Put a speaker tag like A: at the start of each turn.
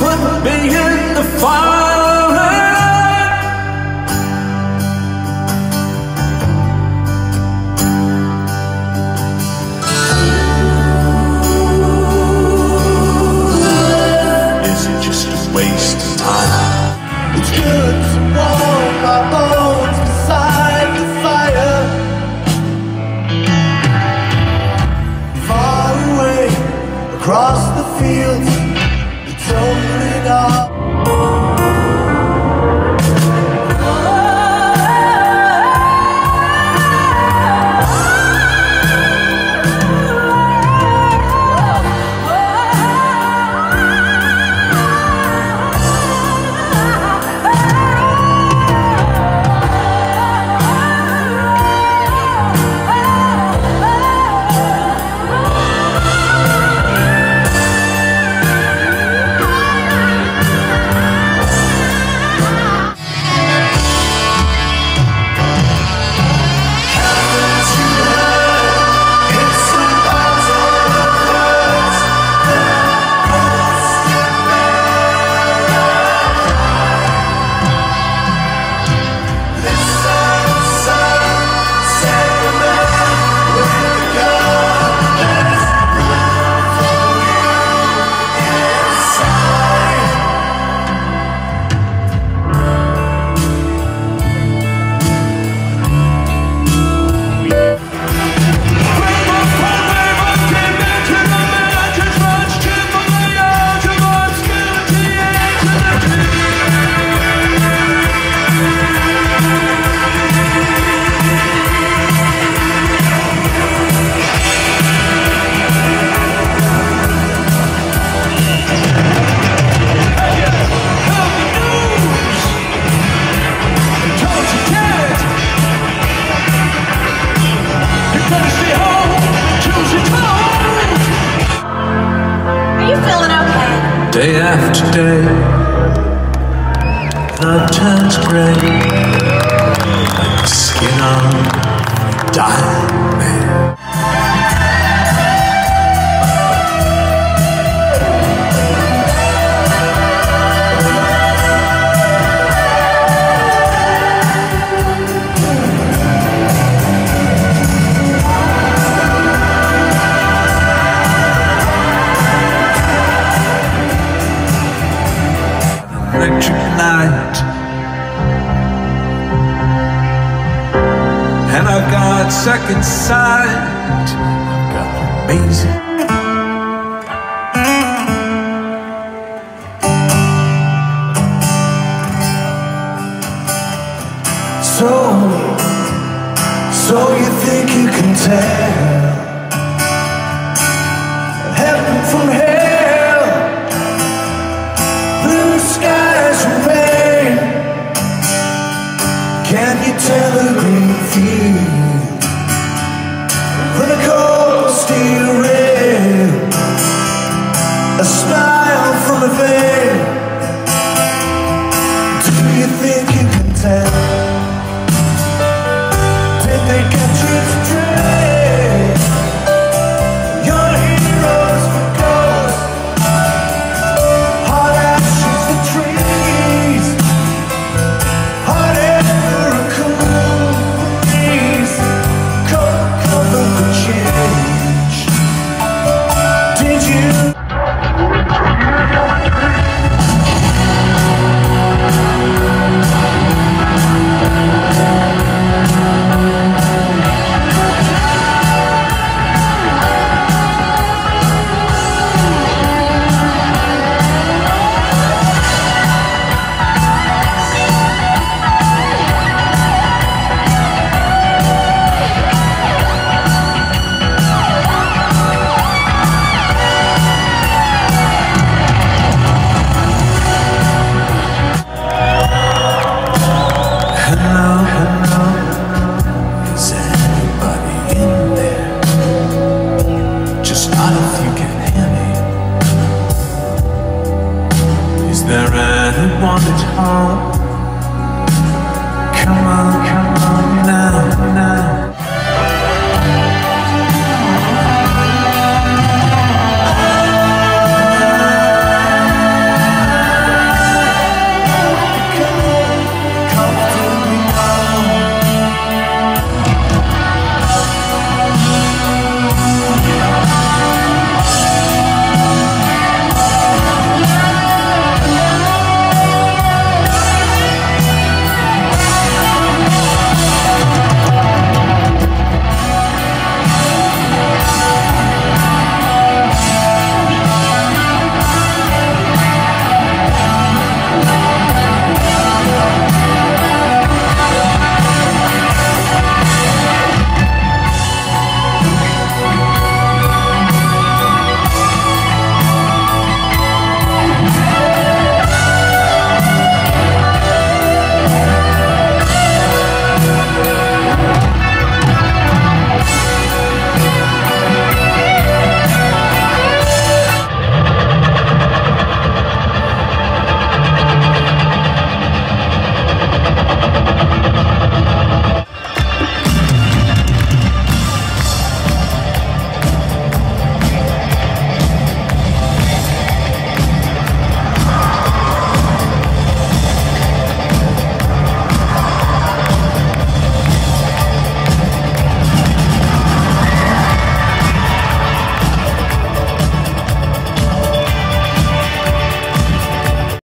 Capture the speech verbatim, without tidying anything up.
A: put me in the fire. Is it just a waste of time?
B: It's good to warm my bones beside the fire. Far away across the fields, it's only dark.
A: Day after day, blood turns grey, like the skin on a dying man. Electric light, and I've got second sight. I've got amazing.
B: So, so you think you can tell heaven from hell, blue skies from rain? Can you tell a green field from a cold steel rail, a smile from a veil? Do you think you can tell? Did they get you to dream your heroes for ghosts? Hot ashes for trees, hot air for a cool breeze, cold cover for change. Did you?
A: Is there anyone at home?